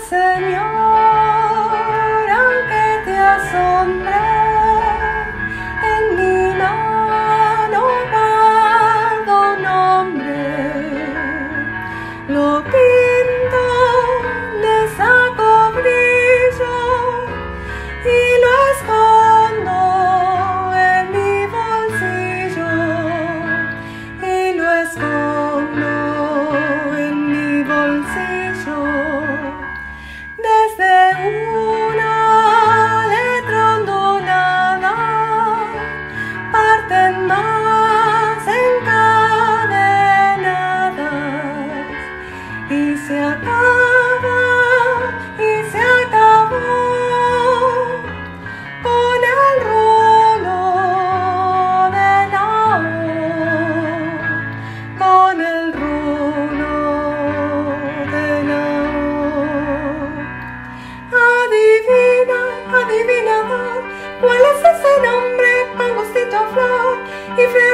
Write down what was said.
Señor, aunque te asombre, en mi mano guardo un nombre. Lo pinto, le saco brillo y lo escondo en mi bolsillo. Y lo escondo en mi bolsillo. Desde una letra ondulada parten más encadenadas y se acaba y se acabó con el rulo de la O, con el rulo de la O. Adivina, adivinador, ¿cuál es ese nombre con gustito a flor y